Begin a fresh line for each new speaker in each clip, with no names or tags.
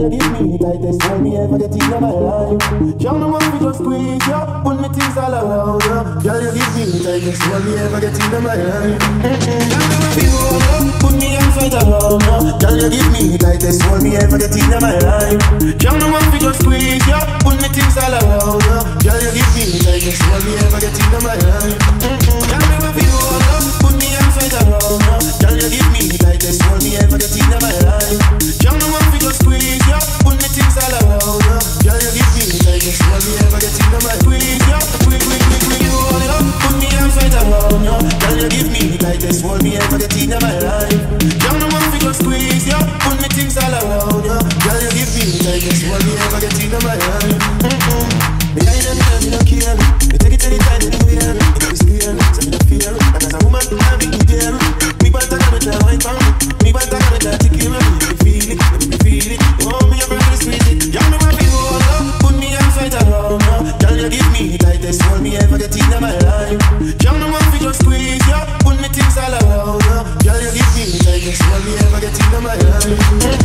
you give me the tightest hold me ever get in my life. Can't no one just squeeze you, put me things all around you. Girl, you give me the tightest hold me ever get in my life. Can't no one hold you, put me inside around you. Girl, you give me the tightest hold me ever get in my life. Can't no one just squeeze you, put me things all around you. Girl, you give me the tightest hold me ever get in my life. Can't no one hold you, put me inside around you. Girl, you give me the tightest hold me ever get in my life. Can't no one just squeeze you, put me things all around you. Girl, you give me the tightest hold me ever get in my life. Squeeze you, squeeze you, hold it up, put me inside around you. Girl, you give me the tightest hold me ever get in my life. Can't no one just squeeze you, put me things all around you. Girl, you give me the tightest hold me ever get in my life. Behind them, you don't care. You take it anytime, anywhere. You don't be scared, so you don't fear. And as a woman, I'm big there. Me want to come with that wine pound. Me want to come with that tequila. Let me feel it, let me feel it. Oh, me a brother squeeze it. Y'all know what people hold up, put me outside around now. Girl, you give me the tightest hold me ever get in my life. Y'all know what just squeeze you, put me things all around you. Girl, you give me the tightest hold me ever get in my life.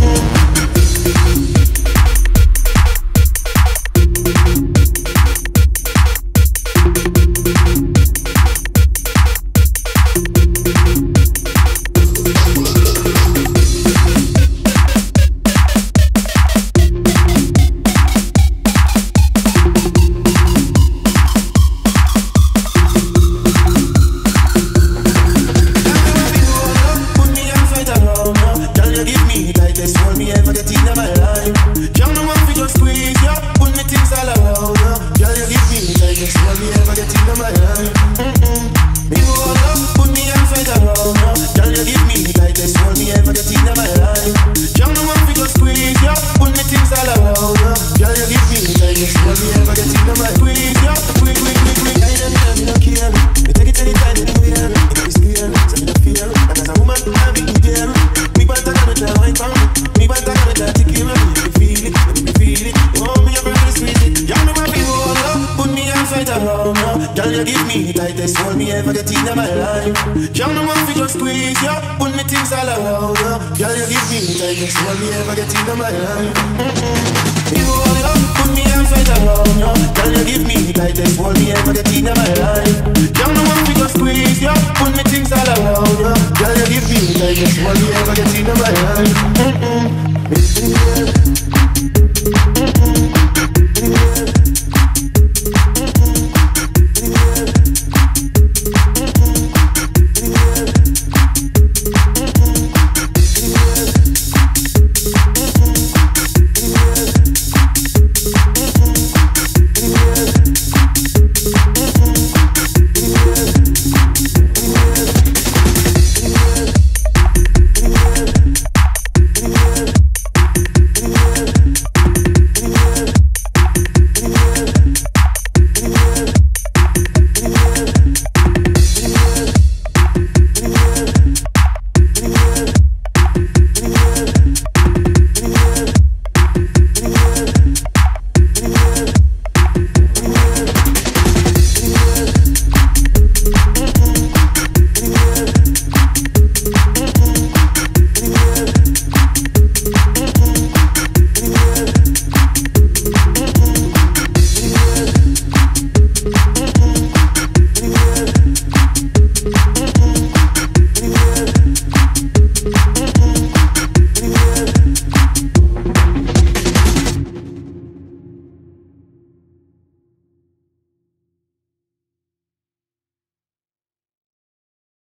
Girl, you give me the tightest hold me ever get in my life. Can't no one just squeeze you, put me things all around you. Girl, you give me the tightest hold me ever get in my life. You hold it up, put me inside around you. Girl, you give me the tightest hold me ever get in my life. Can't no one just squeeze you, put me things all around you. Girl, you give me the tightest hold me ever get in my life.